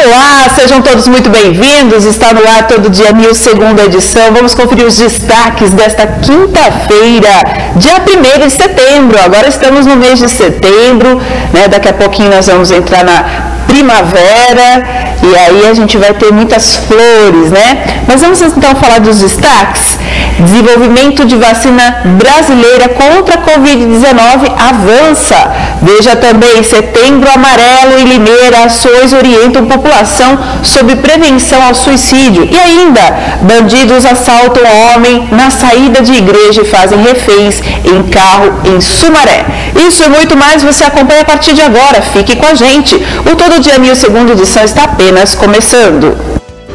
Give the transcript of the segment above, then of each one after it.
Olá, sejam todos muito bem-vindos. Está no ar Todo Dia News, segunda edição. Vamos conferir os destaques desta quinta-feira, dia 1º de setembro. Agora estamos no mês de setembro, né? Daqui a pouquinho nós vamos entrar na primavera e aí a gente vai ter muitas flores, né? Mas vamos então falar dos destaques. Desenvolvimento de vacina brasileira contra a Covid-19 avança. Veja também, Setembro Amarelo e Limeira, ações orientam população sobre prevenção ao suicídio. E ainda, bandidos assaltam homem na saída de igreja e fazem reféns em carro em Sumaré. Isso e muito mais você acompanha a partir de agora. Fique com a gente. O Todo Dia News, segunda edição, está apenas começando.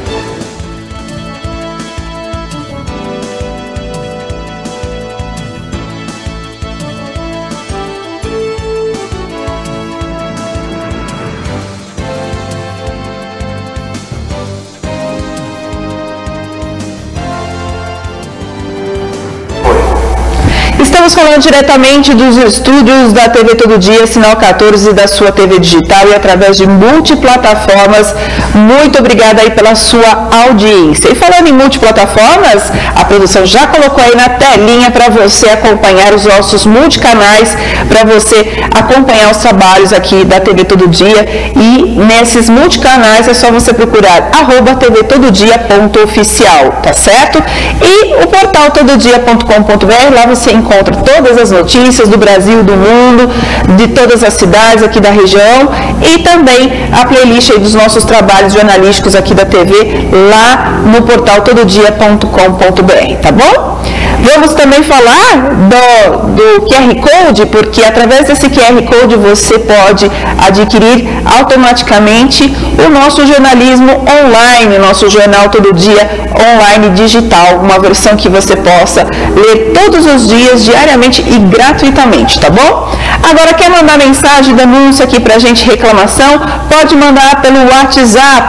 Estamos falando diretamente dos estúdios da TV Todo Dia, Sinal 14 e da sua TV digital e através de multiplataformas. Muito obrigada aí pela sua audiência. E falando em multiplataformas, a produção já colocou aí na telinha para você acompanhar os nossos multicanais, para você acompanhar os trabalhos aqui da TV Todo Dia. E nesses multicanais é só você procurar @tvtododia.oficial, tá certo? E o portal tododia.com.br, lá você encontra todas as notícias do Brasil, do mundo, de todas as cidades aqui da região e também a playlist aí dos nossos trabalhos jornalísticos aqui da TV lá no portal tododia.com.br, tá bom? Vamos também falar do QR Code, porque através desse QR Code você pode adquirir automaticamente o nosso jornalismo online, o nosso jornal Todo Dia online digital, uma versão que você possa ler todos os dias, diariamente e gratuitamente, tá bom? Agora, quer mandar mensagem, denúncia aqui pra gente, reclamação? Pode mandar pelo WhatsApp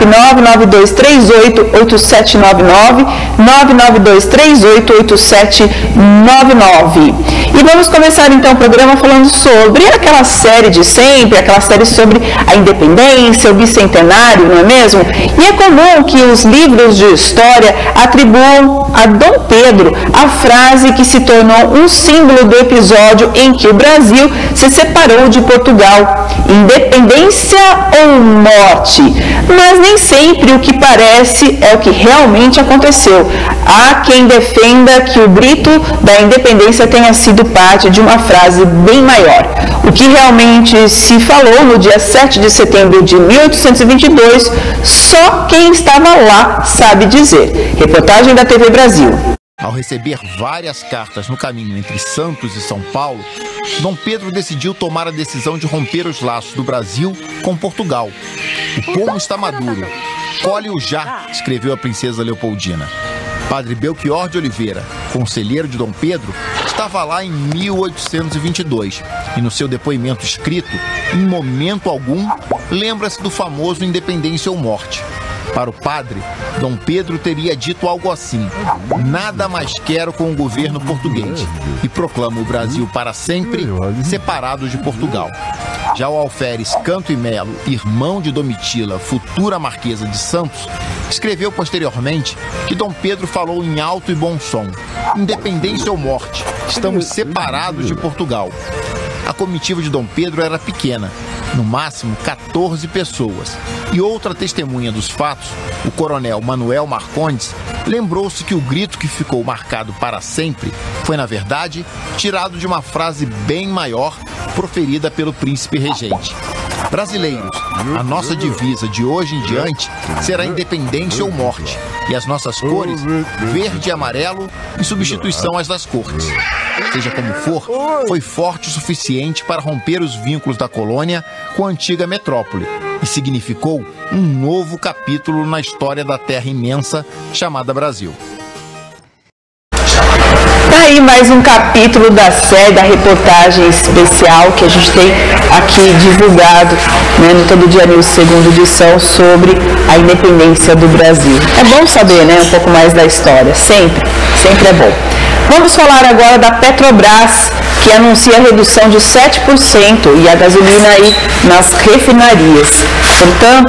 992388799, 992388799. E vamos começar então o programa falando sobre aquela série de sempre, aquela série sobre a independência, o bicentenário, não é mesmo? E é comum que os livros de história atribuam a Dom Pedro a frase que se tornou um símbolo do episódio em que o Brasil se separou de Portugal: independência ou morte? Mas nem sempre o que parece é o que realmente aconteceu. Há quem defenda que o grito da independência tenha sido parte de uma frase bem maior. O que realmente se falou no dia 7 de setembro de 1822, só quem estava lá sabe dizer. Reportagem da TV Brasil. Ao receber várias cartas no caminho entre Santos e São Paulo, Dom Pedro decidiu tomar a decisão de romper os laços do Brasil com Portugal. O pomo está maduro. Colhe-o já, escreveu a princesa Leopoldina. Padre Belchior de Oliveira, conselheiro de Dom Pedro, estava lá em 1822 e no seu depoimento escrito, em momento algum, lembra-se do famoso independência ou morte. Para o padre, Dom Pedro teria dito algo assim: nada mais quero com o governo português, e proclama o Brasil para sempre separado de Portugal. Já o alferes Canto e Melo, irmão de Domitila, futura Marquesa de Santos, escreveu posteriormente que Dom Pedro falou em alto e bom som: independência ou morte, estamos separados de Portugal. A comitiva de Dom Pedro era pequena, no máximo 14 pessoas. E outra testemunha dos fatos, o coronel Manuel Marcondes, lembrou-se que o grito que ficou marcado para sempre foi, na verdade, tirado de uma frase bem maior proferida pelo príncipe regente: brasileiros, a nossa divisa de hoje em diante será independência ou morte, e as nossas cores, verde e amarelo, em substituição às das cortes. Seja como for, foi forte o suficiente para romper os vínculos da colônia com a antiga metrópole e significou um novo capítulo na história da terra imensa chamada Brasil. Tá aí mais um capítulo da série, da reportagem especial que a gente tem aqui divulgado, né, no Todo Dia News, segunda edição, sobre a independência do Brasil. É bom saber, né, um pouco mais da história, sempre é bom. Vamos falar agora da Petrobras, que anuncia a redução de 7% e a gasolina aí nas refinarias. Portanto,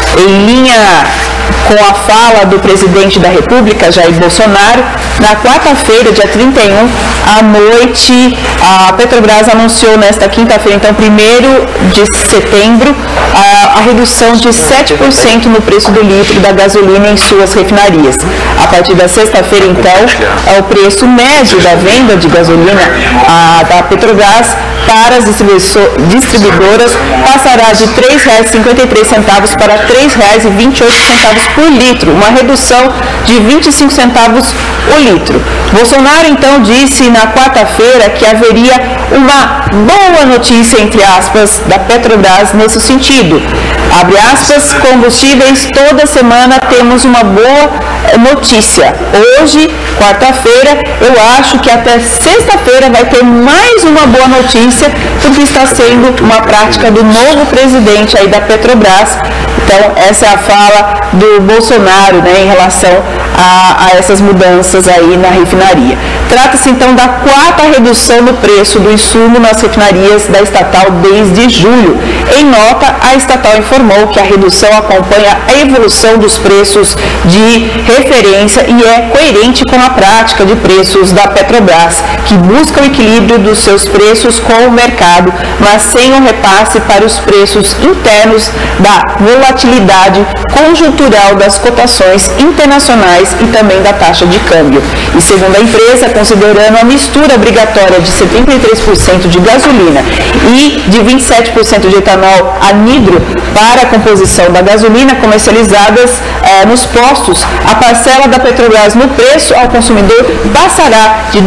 Em linha com a fala do presidente da República, Jair Bolsonaro, na quarta-feira, dia 31, à noite, a Petrobras anunciou nesta quinta-feira, então 1º de setembro, a redução de 7% no preço do litro da gasolina em suas refinarias. A partir da sexta-feira, então, o preço médio da venda de gasolina da Petrobras para as distribuidoras passará de R$ 3,53 para R$ 3,28 por litro, uma redução de 25 centavos o litro. Bolsonaro, então, disse na quarta-feira que haveria uma boa notícia, entre aspas, da Petrobras nesse sentido. Abre aspas, combustíveis, toda semana temos uma boa notícia. Hoje, quarta-feira, eu acho que até sexta-feira vai ter mais uma boa notícia, porque está sendo uma prática do novo presidente aí da Petrobras. Então, essa é a fala do Bolsonaro, né, em relação a essas mudanças aí na refinaria. Trata-se, então, da quarta redução no preço do insumo nas refinarias da estatal desde julho. Em nota, a estatal informou que a redução acompanha a evolução dos preços de referência e é coerente com a prática de preços da Petrobras, que busca o equilíbrio dos seus preços com o mercado, mas sem um repasse para os preços internos da volatilidade conjuntural das cotações internacionais e também da taxa de câmbio. E segundo a empresa, considerando a mistura obrigatória de 73% de gasolina e de 27% de etanol anidro para a composição da gasolina comercializadas nos postos, a parcela da Petrobras no preço ao consumidor passará de R$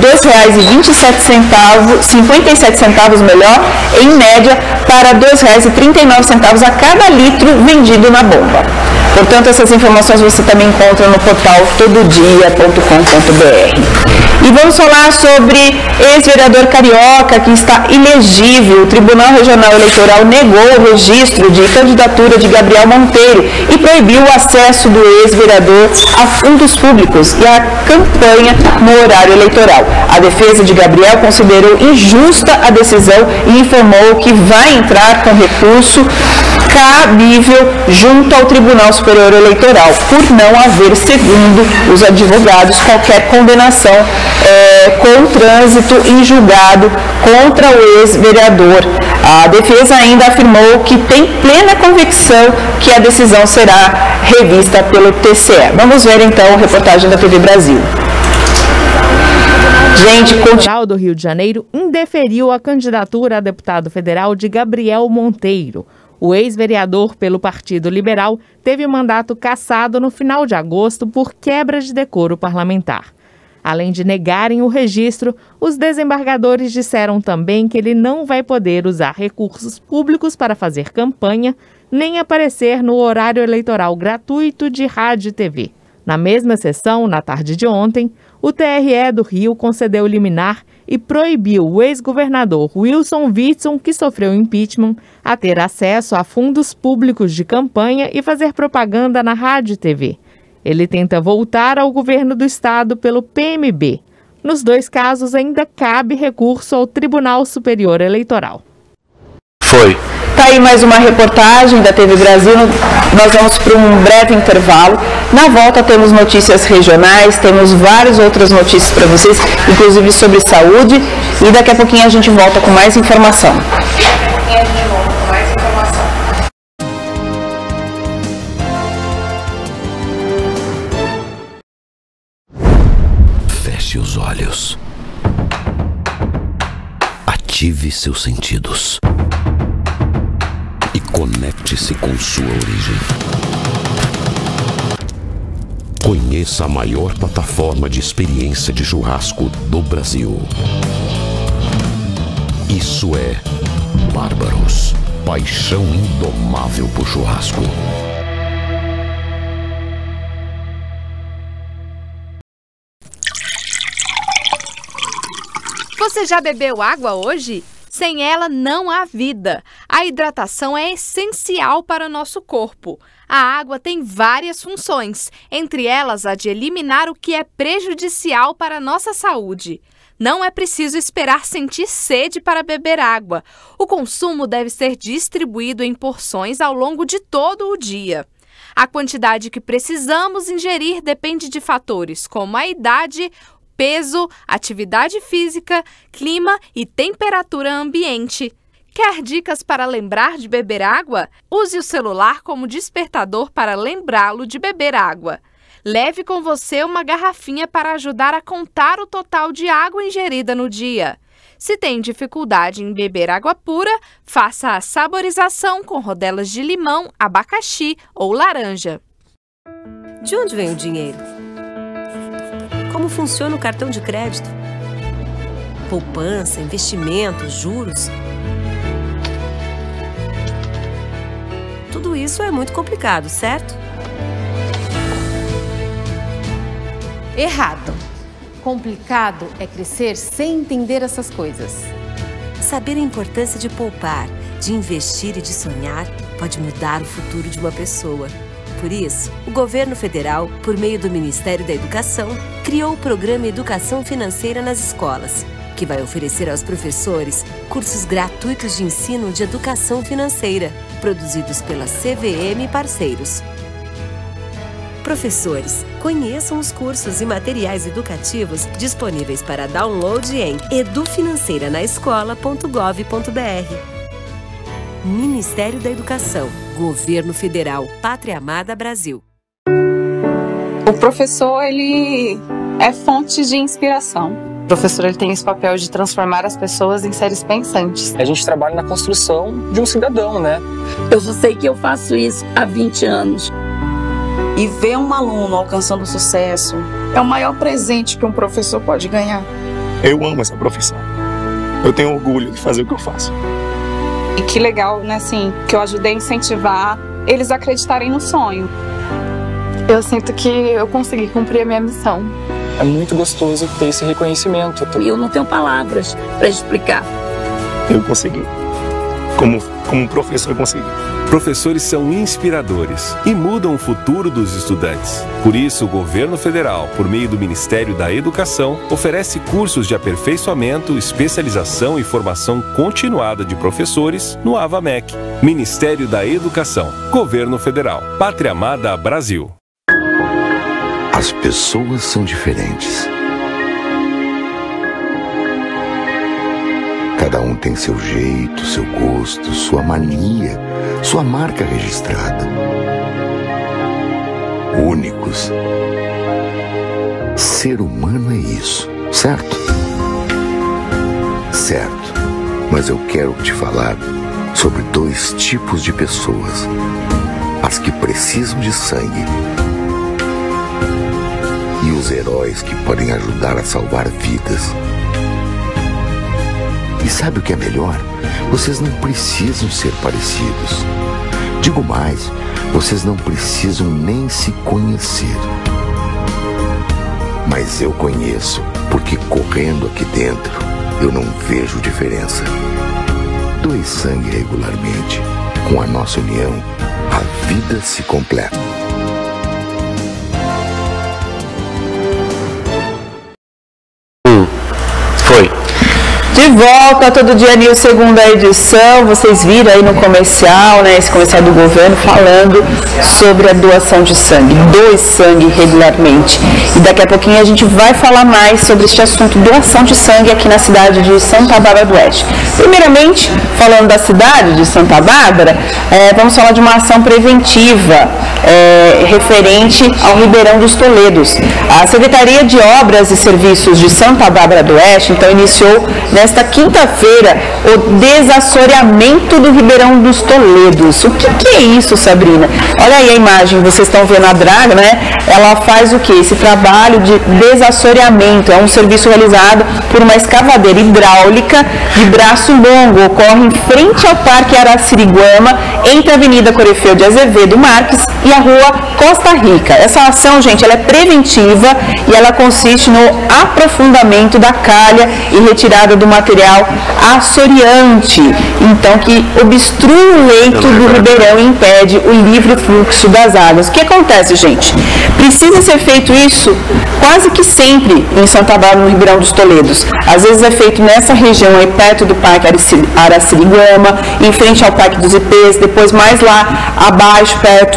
2,57 melhor, em média, para R$ 2,39 a cada litro vendido na bomba. Portanto, essas informações você também encontra no portal tododia.com.br. E vamos falar sobre ex-vereador carioca que está ilegível. O Tribunal Regional Eleitoral negou o registro de candidatura de Gabriel Monteiro e proibiu o acesso do ex-vereador a fundos públicos e a campanha no horário eleitoral. A defesa de Gabriel considerou injusta a decisão e informou que vai entrar com recurso cabível junto ao Tribunal Superior Eleitoral, por não haver, segundo os advogados, qualquer condenação com trânsito em julgado contra o ex-vereador. A defesa ainda afirmou que tem plena convicção que a decisão será revista pelo TCE. Vamos ver então a reportagem da TV Brasil. O Tribunal do Rio de Janeiro indeferiu a candidatura a deputado federal de Gabriel Monteiro. O ex-vereador pelo Partido Liberal teve o mandato cassado no final de agosto por quebra de decoro parlamentar. Além de negarem o registro, os desembargadores disseram também que ele não vai poder usar recursos públicos para fazer campanha, nem aparecer no horário eleitoral gratuito de rádio e TV. Na mesma sessão, na tarde de ontem, o TRE do Rio concedeu liminar e proibiu o ex-governador Wilson Witson, que sofreu impeachment, a ter acesso a fundos públicos de campanha e fazer propaganda na rádio e TV. Ele tenta voltar ao governo do estado pelo PMB. Nos dois casos, ainda cabe recurso ao Tribunal Superior Eleitoral. Tá aí mais uma reportagem da TV Brasil. Nós vamos para um breve intervalo. Na volta temos notícias regionais, temos várias outras notícias para vocês, inclusive sobre saúde. E daqui a pouquinho a gente volta com mais informação. Feche os olhos. Ative seus sentidos. E conecte-se com sua origem. Conheça a maior plataforma de experiência de churrasco do Brasil. Isso é Bárbaros. Paixão indomável por churrasco. Você já bebeu água hoje? Sem ela não há vida. A hidratação é essencial para o nosso corpo. A água tem várias funções, entre elas a de eliminar o que é prejudicial para a nossa saúde. Não é preciso esperar sentir sede para beber água. O consumo deve ser distribuído em porções ao longo de todo o dia. A quantidade que precisamos ingerir depende de fatores como a idade, peso, atividade física, clima e temperatura ambiente. Quer dicas para lembrar de beber água? Use o celular como despertador para lembrá-lo de beber água. Leve com você uma garrafinha para ajudar a contar o total de água ingerida no dia. Se tem dificuldade em beber água pura, faça a saborização com rodelas de limão, abacaxi ou laranja. De onde vem o dinheiro? Como funciona o cartão de crédito? Poupança, investimentos, juros? Tudo isso é muito complicado, certo? Errado. Complicado é crescer sem entender essas coisas. Saber a importância de poupar, de investir e de sonhar pode mudar o futuro de uma pessoa. Por isso, o governo federal, por meio do Ministério da Educação, criou o programa Educação Financeira nas Escolas, que vai oferecer aos professores cursos gratuitos de ensino de educação financeira, produzidos pela CVM e parceiros. Professores, conheçam os cursos e materiais educativos disponíveis para download em edufinanceiranaescola.gov.br. Ministério da Educação, Governo Federal, Pátria Amada Brasil. O professor, ele é fonte de inspiração. O professor, ele tem esse papel de transformar as pessoas em seres pensantes. A gente trabalha na construção de um cidadão, né? Eu só sei que eu faço isso há 20 anos. E ver um aluno alcançando sucesso é o maior presente que um professor pode ganhar. Eu amo essa profissão. Eu tenho orgulho de fazer o que eu faço. E que legal, né, assim, que eu ajudei a incentivar eles a acreditarem no sonho. Eu sinto que eu consegui cumprir a minha missão. É muito gostoso ter esse reconhecimento. E eu não tenho palavras para explicar. Eu consegui. Como professor, eu consegui. Professores são inspiradores e mudam o futuro dos estudantes. Por isso, o Governo Federal, por meio do Ministério da Educação, oferece cursos de aperfeiçoamento, especialização e formação continuada de professores no AVAMEC. Ministério da Educação, Governo Federal, Pátria Amada Brasil. As pessoas são diferentes. Cada um tem seu jeito, seu gosto, sua mania, sua marca registrada. Únicos. Ser humano é isso, certo? Certo. Mas eu quero te falar sobre dois tipos de pessoas. As que precisam de sangue e os heróis que podem ajudar a salvar vidas. E sabe o que é melhor? Vocês não precisam ser parecidos. Digo mais, vocês não precisam nem se conhecer. Mas eu conheço, porque correndo aqui dentro, eu não vejo diferença. Doe sangue regularmente. Com a nossa união, a vida se completa. De volta, Todo Dia News, segunda edição. Vocês viram aí no comercial, né, esse comercial do governo falando sobre a doação de sangue. Doe sangue regularmente. E daqui a pouquinho a gente vai falar mais sobre este assunto, doação de sangue aqui na cidade de Santa Bárbara do Oeste. Primeiramente, falando da cidade de Santa Bárbara, vamos falar de uma ação preventiva referente ao Ribeirão dos Toledos. A Secretaria de Obras e Serviços de Santa Bárbara do Oeste, então, iniciou nesta quinta-feira o desassoreamento do Ribeirão dos Toledos. O que é isso, Sabrina? Olha aí a imagem, vocês estão vendo a draga, né? Ela faz o que? Esse trabalho de desassoreamento. É um serviço realizado por uma escavadeira hidráulica de braço longo. Ocorre em frente ao Parque Araciriguama, entre a Avenida Corifeu de Azevedo Marques e a Rua Costa Rica. Essa ação, gente, ela é preventiva e ela consiste no aprofundamento da calha e retirada do material assoreante, então que obstrui o leito do ribeirão e impede o livre fluxo das águas. O que acontece, gente? Precisa ser feito isso quase que sempre em Santa Bárbara, no Ribeirão dos Toledos. Às vezes é feito nessa região aí, perto do Parque Araciriguama, em frente ao Parque dos Ipês, depois mais lá abaixo, perto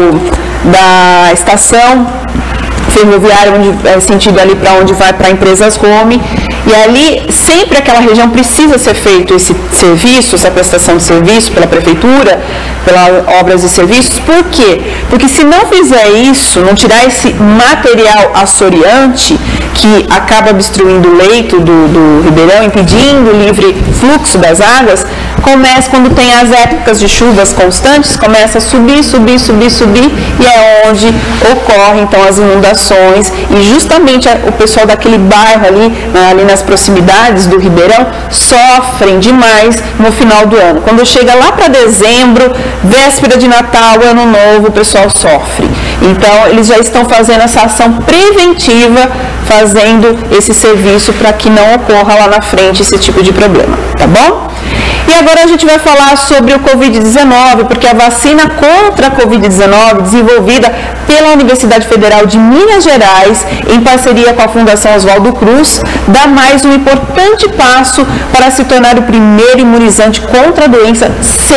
da estação ferroviária, sentido ali para onde vai para Empresas Home, e ali sempre aquela região precisa ser feito esse serviço, essa prestação de serviço pela prefeitura, pelas obras e serviços. Por quê? Porque se não fizer isso, não tirar esse material assoreante que acaba obstruindo o leito do ribeirão, impedindo o livre fluxo das águas, começa, quando tem as épocas de chuvas constantes, começa a subir, e é onde ocorrem então as inundações, e justamente o pessoal daquele bairro ali nas proximidades do ribeirão sofrem demais no final do ano. Quando chega lá para dezembro, véspera de Natal, Ano Novo, o pessoal sofre. Então eles já estão fazendo essa ação preventiva, fazendo esse serviço para que não ocorra lá na frente esse tipo de problema, tá bom? E agora a gente vai falar sobre o Covid-19, porque a vacina contra a Covid-19, desenvolvida pela Universidade Federal de Minas Gerais, em parceria com a Fundação Oswaldo Cruz, dá mais um importante passo para se tornar o primeiro imunizante contra a doença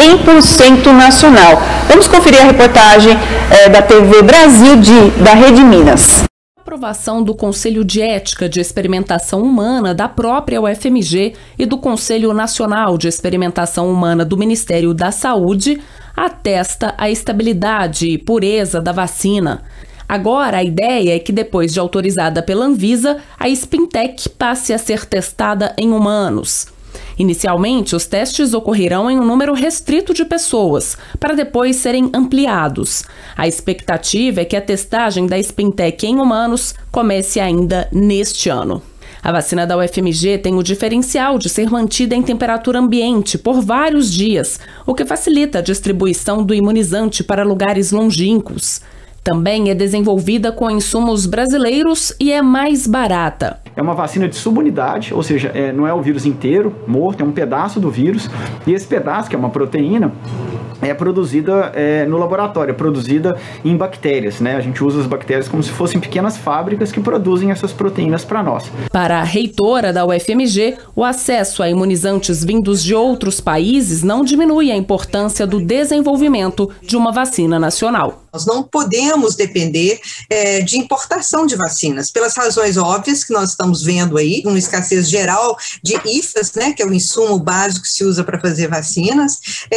100% nacional. Vamos conferir a reportagem da TV Brasil da Rede Minas. Aprovação do Conselho de Ética de Experimentação Humana da própria UFMG e do Conselho Nacional de Experimentação Humana do Ministério da Saúde atesta a estabilidade e pureza da vacina. Agora, a ideia é que, depois de autorizada pela Anvisa, a Spintec passe a ser testada em humanos. Inicialmente, os testes ocorrerão em um número restrito de pessoas, para depois serem ampliados. A expectativa é que a testagem da Spintec em humanos comece ainda neste ano. A vacina da UFMG tem o diferencial de ser mantida em temperatura ambiente por vários dias, o que facilita a distribuição do imunizante para lugares longínquos. Também é desenvolvida com insumos brasileiros e é mais barata. É uma vacina de subunidade, ou seja, não é o vírus inteiro morto, é um pedaço do vírus. E esse pedaço, que é uma proteína, é produzida no laboratório, é produzida em bactérias, né? A gente usa as bactérias como se fossem pequenas fábricas que produzem essas proteínas para nós. Para a reitora da UFMG, o acesso a imunizantes vindos de outros países não diminui a importância do desenvolvimento de uma vacina nacional. Nós não podemos depender de importação de vacinas, pelas razões óbvias que nós estamos vendo aí, uma escassez geral de IFAs, né, que é o insumo básico que se usa para fazer vacinas,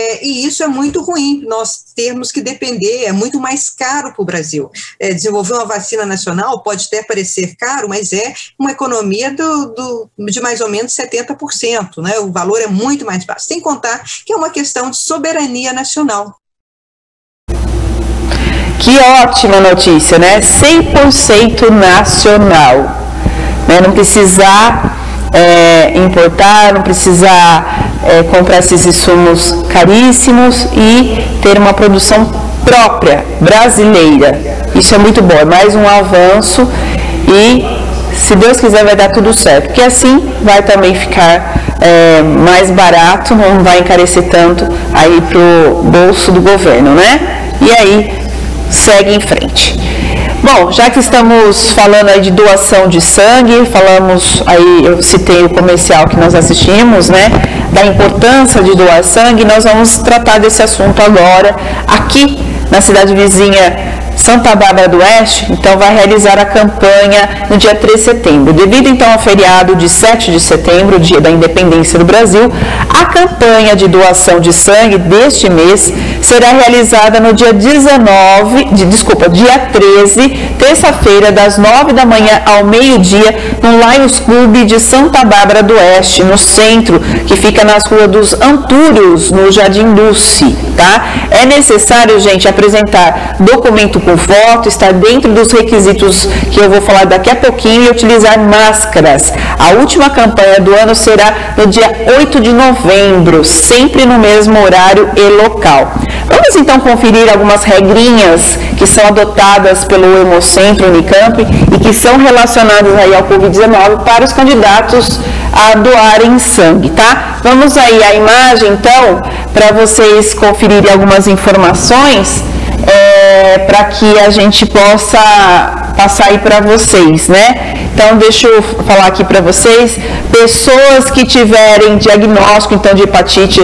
e isso é muito ruim, nós termos que depender, é muito mais caro para o Brasil. Desenvolver uma vacina nacional pode até parecer caro, mas é uma economia de mais ou menos 70%, né, o valor é muito mais baixo, sem contar que é uma questão de soberania nacional. Que ótima notícia, né? 100% nacional. Né? Não precisar importar, não precisar comprar esses insumos caríssimos e ter uma produção própria, brasileira. Isso é muito bom, é mais um avanço e, se Deus quiser, vai dar tudo certo. Porque assim vai também ficar mais barato, não vai encarecer tanto aí pro bolso do governo, né? E aí segue em frente. Bom, já que estamos falando aí de doação de sangue, falamos aí, eu citei o comercial que nós assistimos, né, da importância de doar sangue, nós vamos tratar desse assunto agora, aqui na cidade vizinha Santa Bárbara do Oeste, então vai realizar a campanha no dia 3 de setembro. Devido então ao feriado de 7 de setembro, dia da independência do Brasil, a campanha de doação de sangue deste mês será realizada no dia 13, terça-feira, das 9 da manhã ao meio-dia, no Lions Club de Santa Bárbara do Oeste, no centro, que fica nas ruas dos Antúrios, no Jardim Dulce, tá? É necessário, gente, apresentar documento com foto, estar dentro dos requisitos que eu vou falar daqui a pouquinho e utilizar máscaras. A última campanha do ano será no dia 8 de novembro, sempre no mesmo horário e local. Vamos então conferir algumas regrinhas que são adotadas pelo Hemocentro Unicamp e que são relacionadas aí ao Covid-19 para os candidatos a doarem sangue, tá? Vamos aí à imagem então, para vocês conferirem algumas informações, para que a gente possa passar aí para vocês, né? Então, deixa eu falar aqui para vocês, pessoas que tiverem diagnóstico, então, de hepatite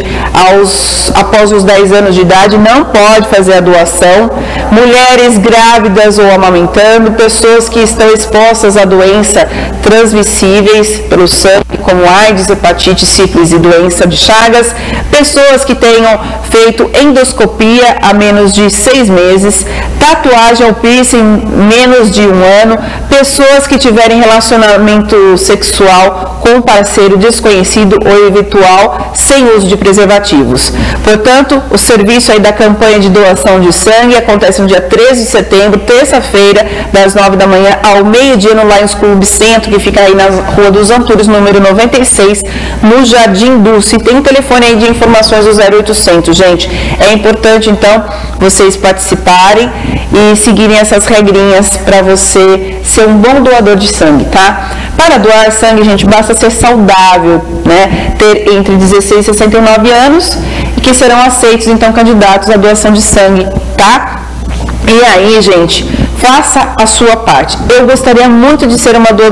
após os 10 anos de idade, não pode fazer a doação, mulheres grávidas ou amamentando, pessoas que estão expostas a doenças transmissíveis pelo sangue, como AIDS, hepatite, sífilis e doença de Chagas, pessoas que tenham feito endoscopia há menos de 6 meses, tatuagem ou piercing menos de 1 ano, pessoas que tiverem relacionamento sexual com um parceiro desconhecido ou eventual sem uso de preservativos. Portanto, o serviço aí da campanha de doação de sangue acontece no dia 13 de setembro, terça-feira, das 9 da manhã ao meio-dia no Lions Club Centro, que fica aí na Rua dos Antúrios, número 96, no Jardim Dulce. Tem um telefone aí de informações do 0800, gente. É importante, então, vocês participarem e seguirem essas regrinhas para você ser um bom doador de sangue, tá? Para doar sangue, gente, basta ser saudável, né? Ter entre 16 e 69 anos e que serão aceitos, então, candidatos à doação de sangue, tá? E aí, gente, faça a sua parte. Eu gostaria muito de ser uma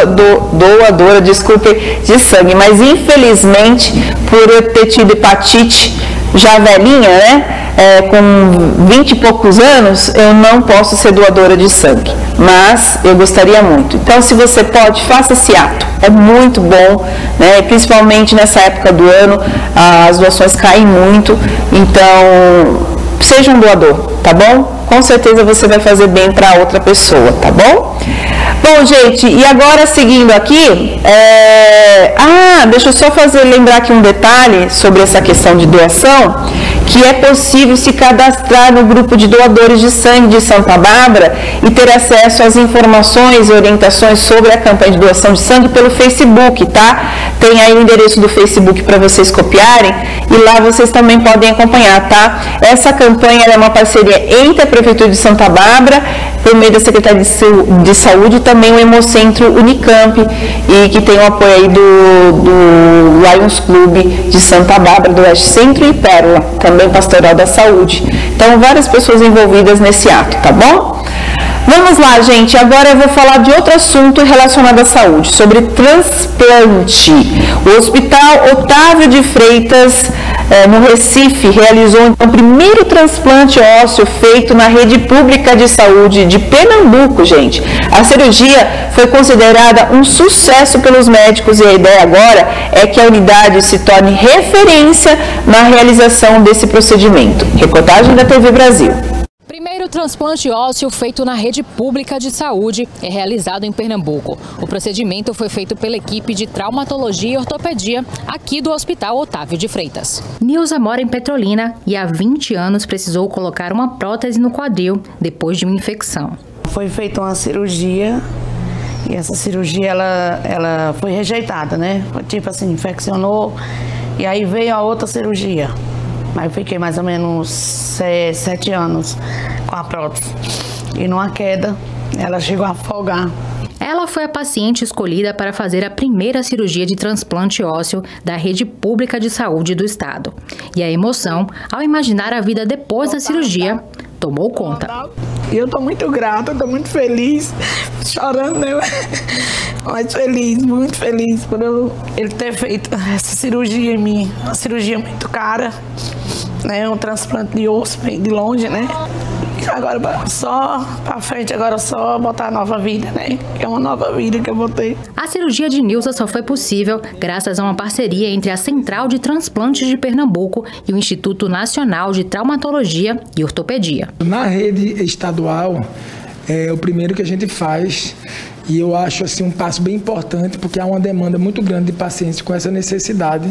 doadora, desculpe, de sangue, mas infelizmente, por eu ter tido hepatite já velhinha, né, com 20 e poucos anos, eu não posso ser doadora de sangue, mas eu gostaria muito. Então, se você pode, faça esse ato, é muito bom, né, principalmente nessa época do ano, as doações caem muito, então, seja um doador, tá bom? Com certeza você vai fazer bem para outra pessoa, tá bom? Bom, gente, e agora seguindo aqui, deixa eu só lembrar aqui um detalhe sobre essa questão de doação, que é possível se cadastrar no grupo de doadores de sangue de Santa Bárbara e ter acesso às informações e orientações sobre a campanha de doação de sangue pelo Facebook, tá? Tem aí o endereço do Facebook para vocês copiarem e lá vocês também podem acompanhar, tá? Essa campanha é uma parceria entre a Prefeitura de Santa Bárbara, por meio da Secretaria de Saúde e também o Hemocentro Unicamp, e que tem o apoio aí do Lions Club de Santa Bárbara, do Oeste Centro e Pérola, também Pastoral da Saúde. Então, várias pessoas envolvidas nesse ato, tá bom? Vamos lá, gente. Agora eu vou falar de outro assunto relacionado à saúde, sobre transplante. O Hospital Otávio de Freitas, no Recife, realizou então, o primeiro transplante ósseo feito na rede pública de saúde de Pernambuco, gente. A cirurgia foi considerada um sucesso pelos médicos e a ideia agora é que a unidade se torne referência na realização desse procedimento. Reportagem da TV Brasil. Primeiro transplante ósseo feito na rede pública de saúde é realizado em Pernambuco. O procedimento foi feito pela equipe de traumatologia e ortopedia aqui do Hospital Otávio de Freitas. Nilza mora em Petrolina e há 20 anos precisou colocar uma prótese no quadril depois de uma infecção. Foi feita uma cirurgia e essa cirurgia ela foi rejeitada, né? Tipo assim, infeccionou e aí veio a outra cirurgia. Aí eu fiquei mais ou menos 7 anos com a prótese. E numa queda, ela chegou a afogar. Ela foi a paciente escolhida para fazer a primeira cirurgia de transplante ósseo da rede pública de saúde do estado. E a emoção, ao imaginar a vida depois da cirurgia, tomou conta. Eu estou muito grata, estou muito feliz, chorando, né? Mas feliz, muito feliz por ele ter feito essa cirurgia em mim. Uma cirurgia muito cara, né? Um transplante de osso bem de longe, né? Agora só pra frente, agora só botar a nova vida, né? Que é uma nova vida que eu vou ter. A cirurgia de Nilza só foi possível graças a uma parceria entre a Central de Transplantes de Pernambuco e o Instituto Nacional de Traumatologia e Ortopedia. Na rede estadual, é o primeiro que a gente faz e eu acho assim um passo bem importante porque há uma demanda muito grande de pacientes com essa necessidade.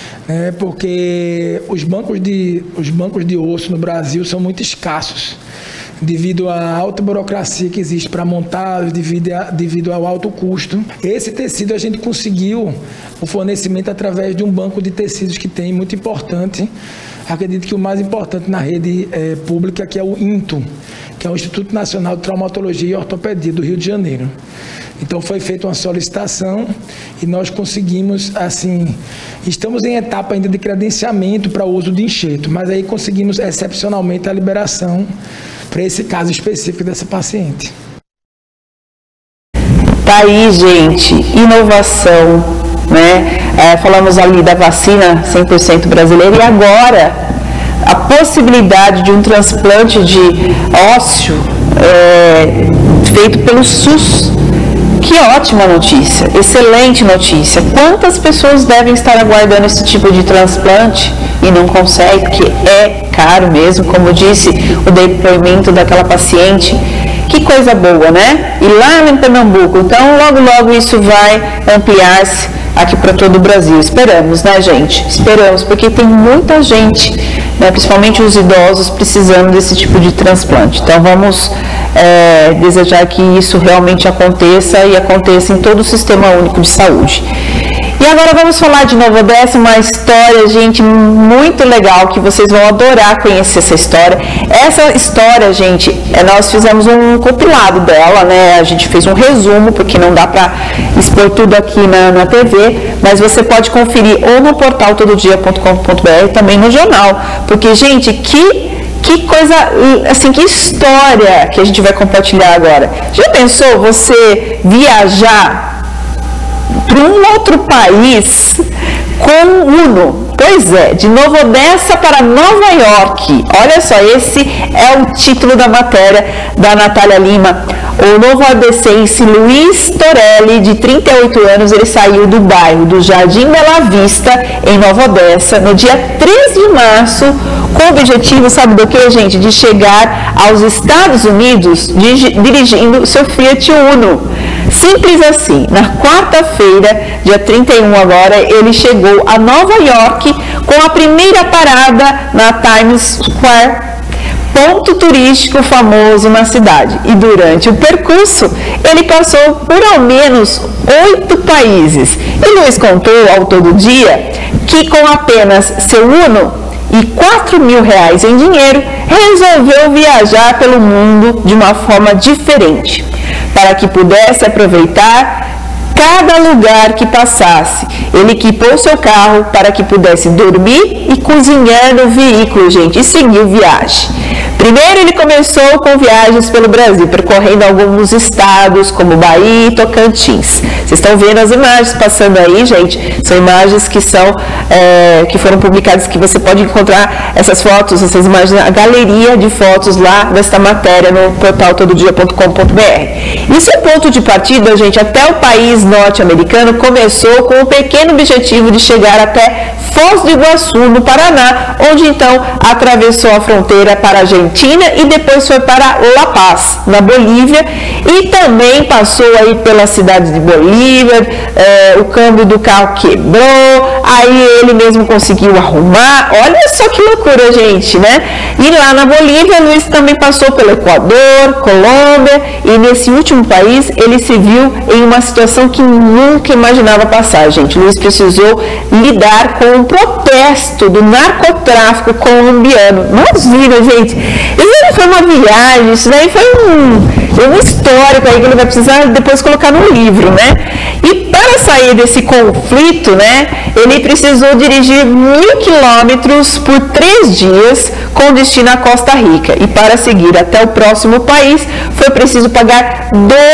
Porque os bancos de osso no Brasil são muito escassos devido à alta burocracia que existe para montá-los, devido ao alto custo. Esse tecido a gente conseguiu o fornecimento através de um banco de tecidos que tem muito importante acredito que o mais importante na rede pública, que é o INTO, que é o Instituto Nacional de Traumatologia e Ortopedia do Rio de Janeiro. Então foi feita uma solicitação e nós conseguimos, assim, estamos em etapa ainda de credenciamento para o uso de enxerto, mas aí conseguimos excepcionalmente a liberação para esse caso específico dessa paciente. Tá aí, gente, inovação, né? Falamos ali da vacina 100% brasileira e agora a possibilidade de um transplante de ósseo feito pelo SUS. Que ótima notícia, excelente notícia. Quantas pessoas devem estar aguardando esse tipo de transplante e não conseguem, porque é caro mesmo, como disse o depoimento daquela paciente. Que coisa boa, né? E lá em Pernambuco, então logo isso vai ampliar-se aqui para todo o Brasil. Esperamos, né, gente? Esperamos, porque tem muita gente, né, principalmente os idosos, precisando desse tipo de transplante. Então vamos desejar que isso realmente aconteça e aconteça em todo o Sistema Único de Saúde. E agora vamos falar de Nova Odessa, uma história, gente, muito legal, que vocês vão adorar conhecer essa história. Essa história, gente, nós fizemos um compilado dela, né? A gente fez um resumo, porque não dá para expor tudo aqui na TV, mas você pode conferir ou no portal tododia.com.br, também no jornal. Porque, gente, que coisa, assim, que história que a gente vai compartilhar agora. Já pensou você viajar para um outro país com Uno? Pois é, de Nova Odessa para Nova York. Olha só, esse é o título da matéria da Natália Lima. O novo-odessense Luiz Torelli, de 38 anos, ele saiu do bairro do Jardim Bela Vista, em Nova Odessa, no dia 13 de março, com o objetivo, sabe do que, gente? De chegar aos Estados Unidos dirigindo seu Fiat Uno. Simples assim. Na quarta-feira, dia 31 agora, ele chegou a Nova York com a primeira parada na Times Square, ponto turístico famoso na cidade. E durante o percurso, ele passou por ao menos 8 países. E Luiz contou ao Todo Dia que com apenas seu Uno e R$4.000 em dinheiro, resolveu viajar pelo mundo de uma forma diferente, para que pudesse aproveitar cada lugar que passasse. Ele equipou seu carro para que pudesse dormir e cozinhar no veículo, gente, e seguiu viagem. Primeiro ele começou com viagens pelo Brasil, percorrendo alguns estados como Bahia e Tocantins. Vocês estão vendo as imagens passando aí, gente? São imagens que foram publicadas, que você pode encontrar essas fotos, essas imagens na galeria de fotos lá desta matéria no portal tododia.com.br. E seu ponto de partida, gente, até o país norte-americano, começou com o pequeno objetivo de chegar até Foz do Iguaçu, no Paraná, onde então atravessou a fronteira para a Argentina e depois foi para La Paz, na Bolívia, e também passou aí pela cidade de Bolívia. O câmbio do carro quebrou, aí ele mesmo conseguiu arrumar. Olha só que loucura, gente, né? E lá na Bolívia, Luiz também passou pelo Equador, Colômbia, e nesse último país ele se viu em uma situação que nunca imaginava passar, gente. Luiz precisou lidar com o protesto do narcotráfico colombiano. Imagina, gente, isso não foi uma viagem, isso daí foi um histórico aí que ele vai precisar depois colocar no livro, né? E para sair desse conflito, né, ele precisou dirigir 1.000 quilômetros por 3 dias com destino à Costa Rica. E para seguir até o próximo país, foi preciso pagar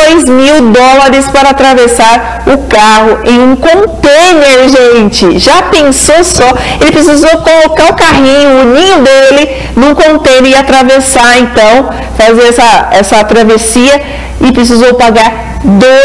$2.000 para atravessar o carro em um container, gente. Já pensou só? Ele precisou colocar o carrinho, o ninho dele, num container e atravessar, então, fazer essa travessia, e precisou pagar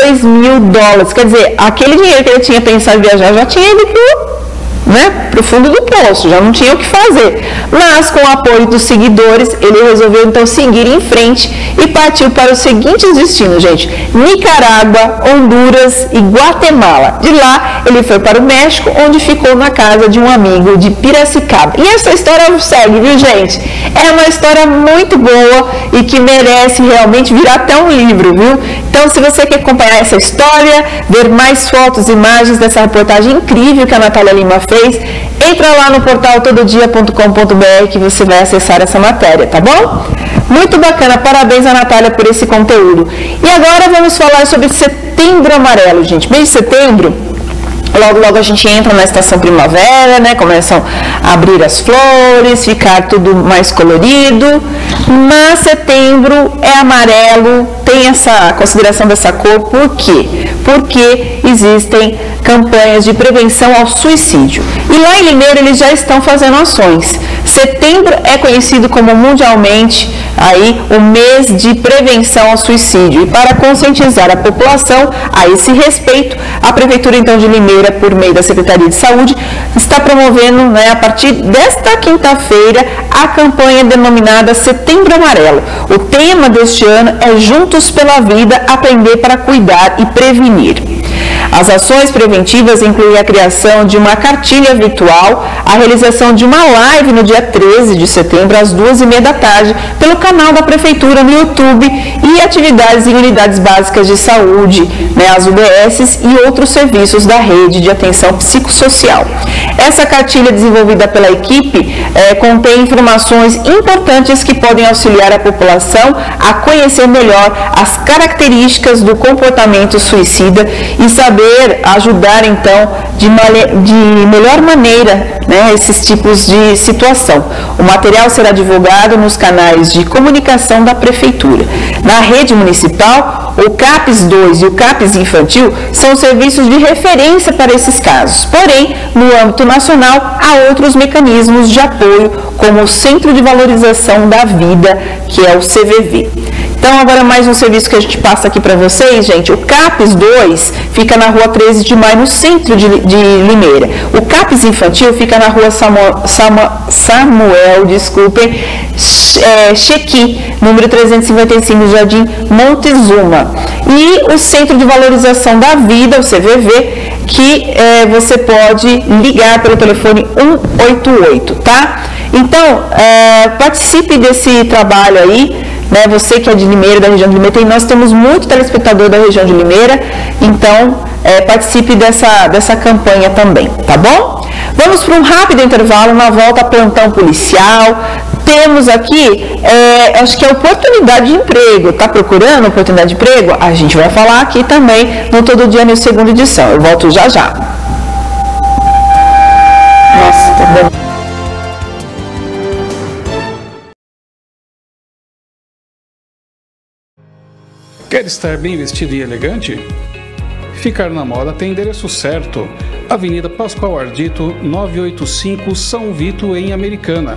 $2.000. Quer dizer, aquele dinheiro que ele tinha pensado em viajar já tinha ido para o fundo do poço, já não tinha o que fazer. Mas com o apoio dos seguidores, ele resolveu então seguir em frente e partiu para os seguintes destinos, gente: Nicarágua, Honduras e Guatemala. De lá, ele foi para o México, onde ficou na casa de um amigo de Piracicaba. E essa história segue, viu, gente? É uma história muito boa e que merece realmente virar até um livro, viu? Então, se você quer acompanhar essa história, ver mais fotos e imagens dessa reportagem incrível que a Natália Lima fez, vocês, entra lá no portal tododia.com.br que você vai acessar essa matéria, tá bom? Muito bacana, parabéns a Natália por esse conteúdo. E agora vamos falar sobre Setembro Amarelo, gente. Mês de setembro, logo a gente entra na estação primavera, né? Começam a abrir as flores, ficar tudo mais colorido. Mas setembro é amarelo, tem essa consideração dessa cor, por quê? Porque existem campanhas de prevenção ao suicídio. E lá em Limeira eles já estão fazendo ações. Setembro é conhecido como mundialmente aí o mês de prevenção ao suicídio. E para conscientizar a população a esse respeito, a Prefeitura então de Limeira, por meio da Secretaria de Saúde, está promovendo, né, a partir desta quinta-feira, a campanha denominada Setembro Amarelo. O tema deste ano é Juntos pela Vida, aprender para cuidar e prevenir. As ações preventivas incluem a criação de uma cartilha virtual, a realização de uma live no dia 13 de setembro, às 2h30 da tarde, pelo canal da Prefeitura no YouTube e atividades em unidades básicas de saúde, né, as UBSs e outros serviços da rede de atenção psicossocial. Essa cartilha desenvolvida pela equipe contém informações importantes que podem auxiliar a população a conhecer melhor as características do comportamento suicida e saber ajudar então de melhor maneira, né, esses tipos de situação. O material será divulgado nos canais de comunicação da Prefeitura. Na rede municipal, o CAPS 2 e o CAPS Infantil são serviços de referência para esses casos. Porém, no âmbito nacional, há outros mecanismos de apoio, como o Centro de Valorização da Vida, que é o CVV. Então, agora mais um serviço que a gente passa aqui para vocês, gente. O CAPS 2 fica na rua 13 de maio, no centro de Limeira. O CAPS Infantil fica na rua Chequi, número 355, Jardim Montezuma. E o Centro de Valorização da Vida, o CVV, que você pode ligar pelo telefone 188, tá? Então, participe desse trabalho aí. Né, você que é de Limeira, da região de Limeira, nós temos muito telespectador da região de Limeira, então participe dessa campanha também, tá bom? Vamos para um rápido intervalo, na volta plantão policial. Temos aqui, acho que é oportunidade de emprego. Está procurando oportunidade de emprego? A gente vai falar aqui também no Todo Dia News segunda edição. Eu volto já já. Nossa, tá bom. Quer estar bem vestido e elegante? Ficar na moda tem endereço certo. Avenida Pascoal Ardito, 985, São Vito, em Americana.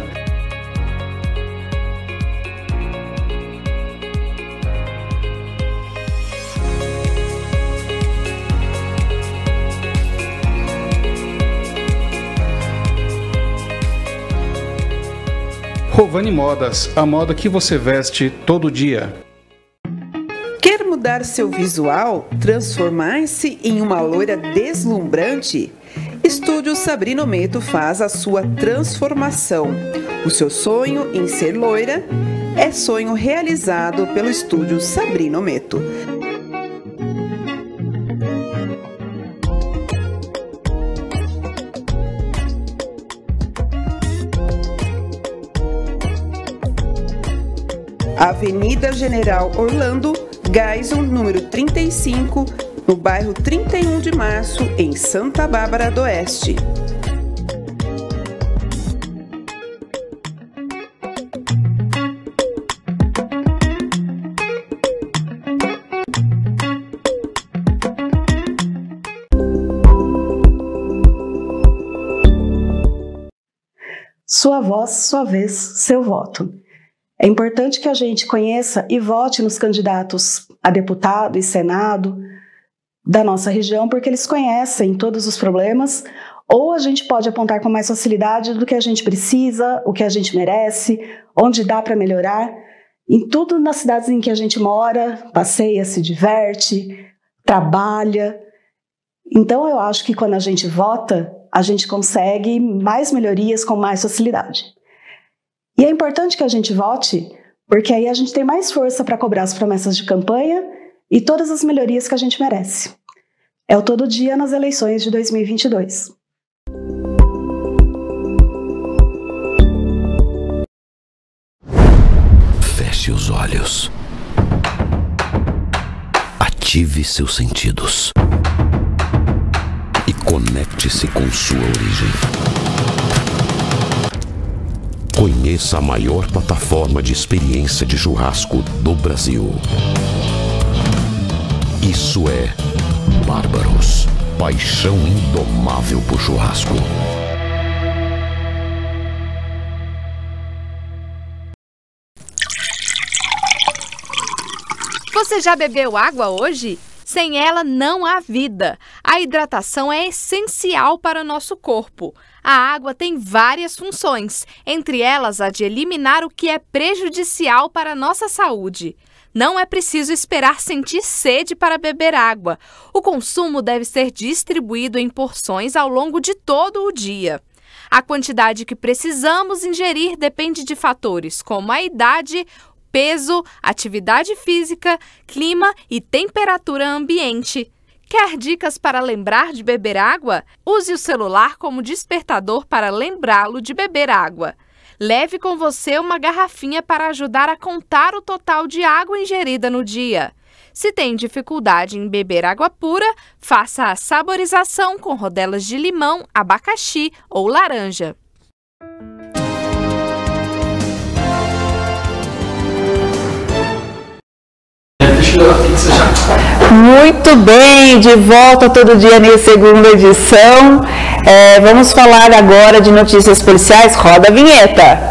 Rovani Modas, a moda que você veste todo dia. Quer mudar seu visual? Transformar-se em uma loira deslumbrante? Estúdio Sabrina Ometo faz a sua transformação. O seu sonho em ser loira é sonho realizado pelo Estúdio Sabrina Ometo. Avenida General Orlando, Gaison, número 35, no bairro 31 de Março, em Santa Bárbara do Oeste. Sua voz, sua vez, seu voto. É importante que a gente conheça e vote nos candidatos a deputado e senado da nossa região, porque eles conhecem todos os problemas, ou a gente pode apontar com mais facilidade do que a gente precisa, o que a gente merece, onde dá para melhorar. Em tudo nas cidades em que a gente mora, passeia, se diverte, trabalha. Então eu acho que quando a gente vota, a gente consegue mais melhorias com mais facilidade. E é importante que a gente vote, porque aí a gente tem mais força para cobrar as promessas de campanha e todas as melhorias que a gente merece. É o Todo Dia nas eleições de 2022. Feche os olhos. Ative seus sentidos. E conecte-se com sua origem. Conheça a maior plataforma de experiência de churrasco do Brasil. Isso é Bárbaros. Paixão indomável por churrasco. Você já bebeu água hoje? Sem ela não há vida. A hidratação é essencial para o nosso corpo. A água tem várias funções, entre elas a de eliminar o que é prejudicial para a nossa saúde. Não é preciso esperar sentir sede para beber água. O consumo deve ser distribuído em porções ao longo de todo o dia. A quantidade que precisamos ingerir depende de fatores como a idade, peso, atividade física, clima e temperatura ambiente. Quer dicas para lembrar de beber água? Use o celular como despertador para lembrá-lo de beber água. Leve com você uma garrafinha para ajudar a contar o total de água ingerida no dia. Se tem dificuldade em beber água pura, faça a saborização com rodelas de limão, abacaxi ou laranja. Muito bem, de volta todo dia na segunda edição. Vamos falar agora de notícias policiais. Roda a vinheta.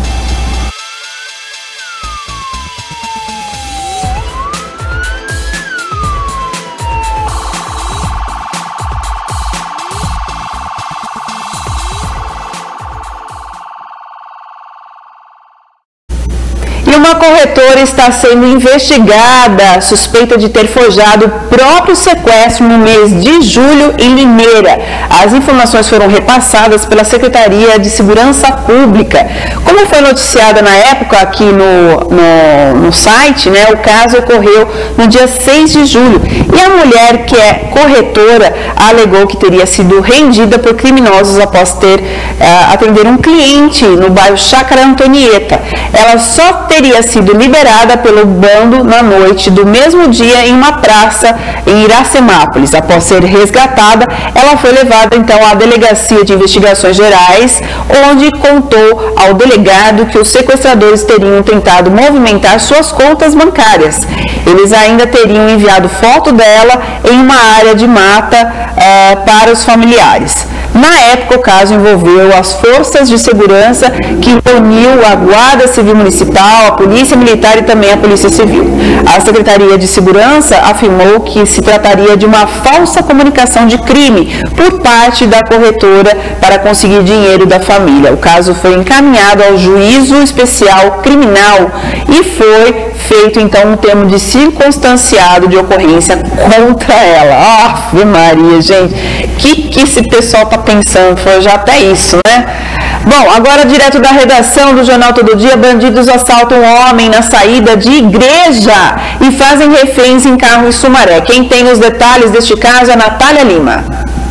E uma corretora está sendo investigada, suspeita de ter forjado o próprio sequestro no mês de julho em Limeira. As informações foram repassadas pela Secretaria de Segurança Pública. Como foi noticiada na época aqui no site, né, o caso ocorreu no dia 6 de julho. E a mulher, que é corretora, alegou que teria sido rendida por criminosos após atender um cliente no bairro Chácara Antonieta. Ela só teria sido liberada pelo bando na noite do mesmo dia em uma praça em Iracemápolis. Após ser resgatada, ela foi levada então à Delegacia de Investigações Gerais, onde contou ao delegado que os sequestradores teriam tentado movimentar suas contas bancárias. Eles ainda teriam enviado foto dela em uma área de mata para os familiares. Na época, o caso envolveu as forças de segurança, que uniu a Guarda Civil Municipal, a Polícia Militar e também a Polícia Civil. A Secretaria de Segurança afirmou que se trataria de uma falsa comunicação de crime por parte da corretora para conseguir dinheiro da família. O caso foi encaminhado ao Juízo Especial Criminal e foi feito, então, um termo de circunstanciado de ocorrência contra ela. Ave Maria, gente, que esse pessoal está pensando? Foi já até isso, né? Bom, agora direto da redação do Jornal Todo Dia, bandidos assaltam um homem na saída de igreja e fazem reféns em carro em Sumaré. Quem tem os detalhes deste caso é a Natália Lima.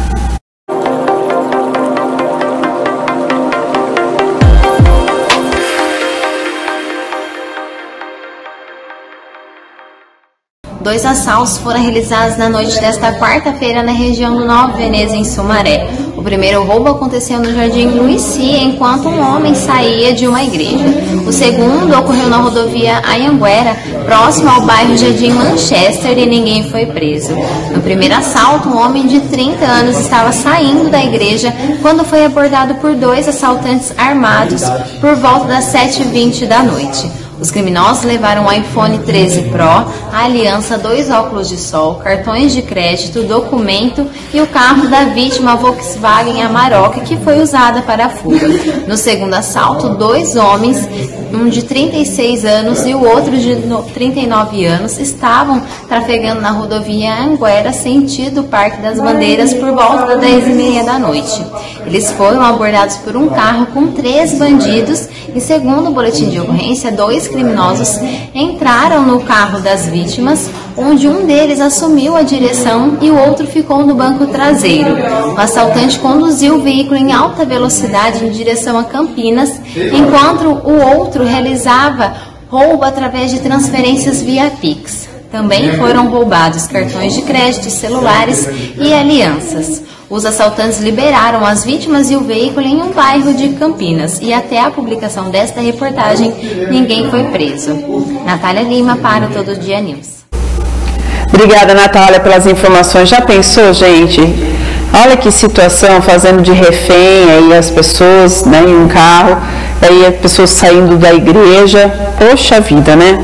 Dois assaltos foram realizados na noite desta quarta-feira na região do Nova Veneza, em Sumaré. O primeiro roubo aconteceu no Jardim Luici, enquanto um homem saía de uma igreja. O segundo ocorreu na rodovia Anhanguera, próximo ao bairro Jardim Manchester, e ninguém foi preso. No primeiro assalto, um homem de 30 anos estava saindo da igreja quando foi abordado por dois assaltantes armados por volta das 7h20 da noite. Os criminosos levaram um iPhone 13 Pro, a aliança, 2 óculos de sol, cartões de crédito, documento e o carro da vítima, Volkswagen Amarok, que foi usada para a fuga. No segundo assalto, 2 homens, um de 36 anos e o outro de 39 anos, estavam trafegando na rodovia Anguera, sentido Parque das Bandeiras, por volta das 10h30 da noite. Eles foram abordados por um carro com 3 bandidos e, segundo o boletim de ocorrência, 2 criminosos entraram no carro das vítimas, onde um deles assumiu a direção e o outro ficou no banco traseiro. O assaltante conduziu o veículo em alta velocidade em direção a Campinas, enquanto o outro realizava roubo através de transferências via Pix. Também foram roubados cartões de crédito, celulares e alianças. Os assaltantes liberaram as vítimas e o veículo em um bairro de Campinas. E até a publicação desta reportagem, ninguém foi preso. Natália Lima para o Todo Dia News. Obrigada, Natália, pelas informações. Já pensou, gente? Olha que situação, fazendo de refém aí as pessoas, né, em um carro, aí as pessoas saindo da igreja. Poxa vida, né?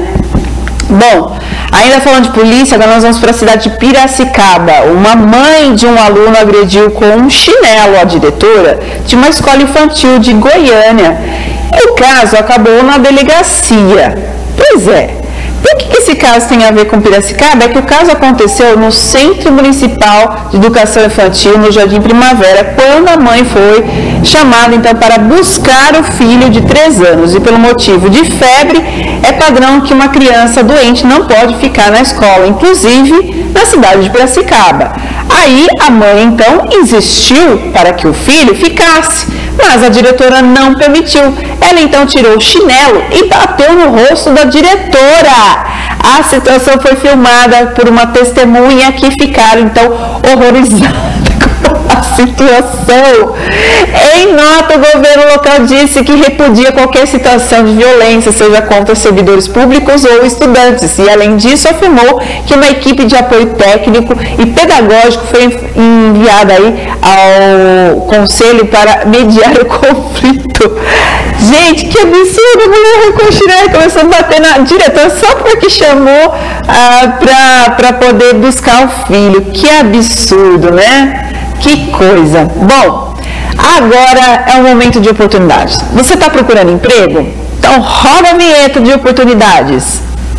Bom, ainda falando de polícia, agora nós vamos para a cidade de Piracicaba. Uma mãe de um aluno agrediu com um chinelo a diretora de uma escola infantil de Goiânia. E o caso acabou na delegacia. Pois é. Por que esse caso tem a ver com Piracicaba? É que o caso aconteceu no Centro Municipal de Educação Infantil, no Jardim Primavera, quando a mãe foi chamada então para buscar o filho de 3 anos. E pelo motivo de febre, é padrão que uma criança doente não pode ficar na escola, inclusive na cidade de Piracicaba. Aí a mãe então insistiu para que o filho ficasse, mas a diretora não permitiu. Ela então tirou o chinelo e bateu no rosto da diretora. A situação foi filmada por uma testemunha que ficaram então horrorizadas com a situação. Em nota, o governo local disse que repudia qualquer situação de violência, seja contra servidores públicos ou estudantes, e além disso afirmou que uma equipe de apoio técnico e pedagógico foi enviada aí ao conselho para mediar o conflito. Gente, que absurdo, a mulher arrancou o chinelo e começou a bater na diretora só porque chamou para poder buscar o filho. Que absurdo, né? Que coisa. Bom, agora é um momento de oportunidades. Você está procurando emprego? Então roda a vinheta de oportunidades.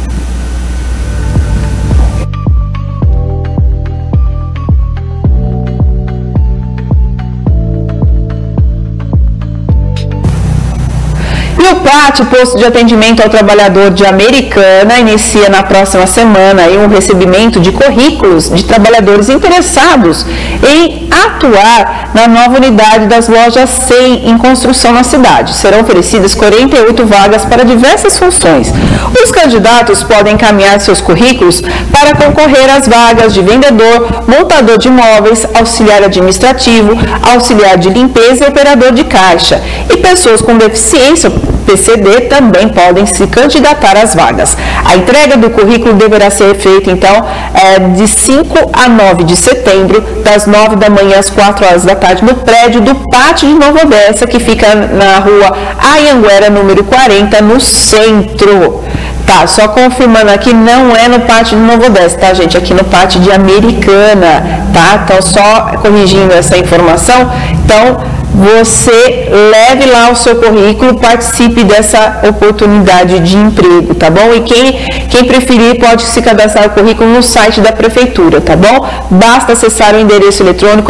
E o PAT, Posto de Atendimento ao Trabalhador de Americana, inicia na próxima semana aí um recebimento de currículos de trabalhadores interessados em atuar na nova unidade das lojas 100 em construção na cidade. Serão oferecidas 48 vagas para diversas funções. Os candidatos podem encaminhar seus currículos para concorrer às vagas de vendedor, montador de imóveis, auxiliar administrativo, auxiliar de limpeza e operador de caixa. E pessoas com deficiência PCD também podem se candidatar às vagas. A entrega do currículo deverá ser feita, então, de 5 a 9 de setembro, das 9 da manhã às 4 horas da tarde, no prédio do Pátio de Nova Odessa, que fica na rua Anhanguera, número 40, no centro. Tá, só confirmando aqui, não é no Pátio de Nova Odessa, tá, gente? Aqui no Pátio de Americana, tá? Então, só corrigindo essa informação. Então, você leve lá o seu currículo, participe dessa oportunidade de emprego, tá bom? E quem preferir pode se cadastrar o currículo no site da prefeitura, tá bom? Basta acessar o endereço eletrônico